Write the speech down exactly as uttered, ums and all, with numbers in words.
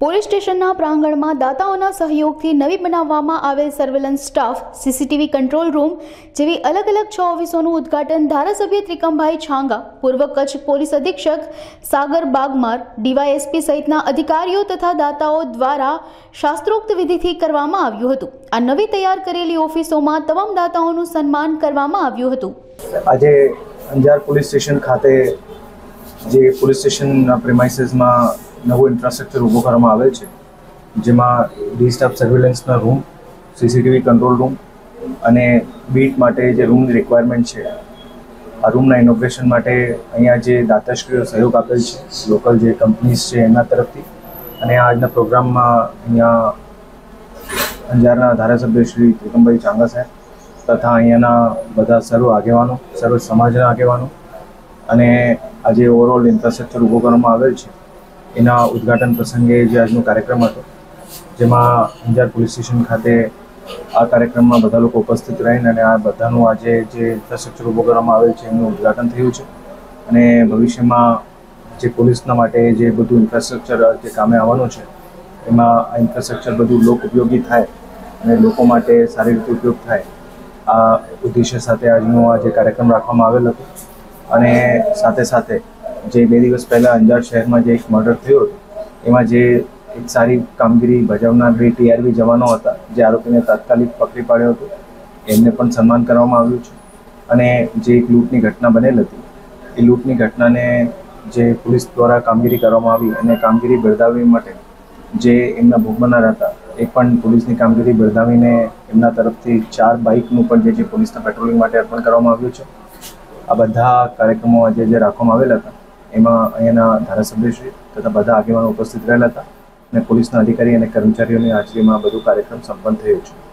Police સ્ટેશનના પ્રાંગણમાં દાતાઓના સહયોગથી નવી બનાવવામાં આવેલ surveillance staff, CCTV control room જેવી અલગ અલગ છ ઓફિસોનું ઉદ્ઘાટન ધારાસભ્ય ત્રિકમભાઈ છાંગા, પૂર્વ કચ્છ પોલીસ અધિક્ષક સાગર બાગમાર, ડીવાયએસપી સહિતના અધિકારીઓ તથા દાતાઓ દ્વારા શાસ્ત્રોક્ત વિધિથી કરવામાં આવ્યું હતું। આ નવી તૈયાર કરેલી ઓફિસોમાં તમામ દાતાઓનું સન્માન કરવામાં આવ્યું હતું। આજે અંજાર પોલીસ સ્ટેશન ખાતે જે પોલીસ સ્ટેશનના પ્રેમાઇસીસમાં નવું ઇન્ફ્રાસ્ટ્રક્ચર ઊભું કરવામાં આવેલ છે, જેમાં ડી સ્ટાફ સર્વેલન્સના રૂમ, સીસીટીવી કંટ્રોલ રૂમ અને બીટ માટે જે રૂમની રિક્વાયરમેન્ટ છે, આ રૂમના ઇનોગ્રેશન માટે અહીંયા જે દાતાશ્રીઓ સહયોગ આપેલ છે, લોકલ જે કંપનીઝ છે એમના તરફથી, અને આજના પ્રોગ્રામમાં અહીંયા અંજારના ધારાસભ્ય શ્રી ત્રિકમભાઈ છાંગા સાહેબ તથા અહીંયાના બધા સર્વ આગેવાનો, સર્વ સમાજના આગેવાનો અને આજે ઓવરઓલ ઇન્ફ્રાસ્ટ્રક્ચર ઊભું કરવામાં આવેલ છે એના ઉદ્ઘાટન પ્રસંગે જે આજનો કાર્યક્રમ હતો, જેમાં અંજાર પોલીસ સ્ટેશન ખાતે આ કાર્યક્રમમાં બધા લોકો ઉપસ્થિત રહીને અને આ બધાનું આજે જે ઇન્ફ્રાસ્ટ્રક્ચર ઊભું કરવામાં આવેલ છે એમનું ઉદ્ઘાટન થયું છે। અને ભવિષ્યમાં જે પોલીસના માટે જે બધું ઇન્ફ્રાસ્ટ્રક્ચર જે કામે આવવાનું છે એમાં આ ઇન્ફ્રાસ્ટ્રક્ચર બધું લોક ઉપયોગી થાય અને લોકો માટે સારી રીતે ઉપયોગ થાય, આ ઉદ્દેશ્ય સાથે આજનો આ જે કાર્યક્રમ રાખવામાં આવેલ હતો। અને સાથે સાથે જે બે દિવસ પહેલાં અંજાર શહેરમાં જે એક મર્ડર થયું હતું એમાં જે એક સારી કામગીરી બજાવનાર બે ટીઆરબી જવાનો હતા, જે આરોપીને તાત્કાલિક પકડી પાડ્યો હતો, એમને પણ સન્માન કરવામાં આવ્યું છે। અને જે એક લૂંટની ઘટના બનેલ હતી એ લૂંટની ઘટનાને જે પોલીસ દ્વારા કામગીરી કરવામાં આવી અને કામગીરી બિરદાવવા માટે જે એમના ભોગ બનનાર હતા એ પણ પોલીસની કામગીરી બિરદાવીને એમના તરફથી ચાર બાઇકનું પણ જે જે પોલીસના પેટ્રોલિંગ માટે અર્પણ કરવામાં આવ્યું છે। આ બધા કાર્યક્રમો આજે જે રાખવામાં આવેલા હતા એમાં અહીંયાના ધારાસભ્યશ્રી તથા બધા આગેવાનો ઉપસ્થિત રહેલા હતા અને પોલીસના અધિકારી અને કર્મચારીઓની હાજરીમાં બધું કાર્યક્રમ સંપન્ન થયો છે।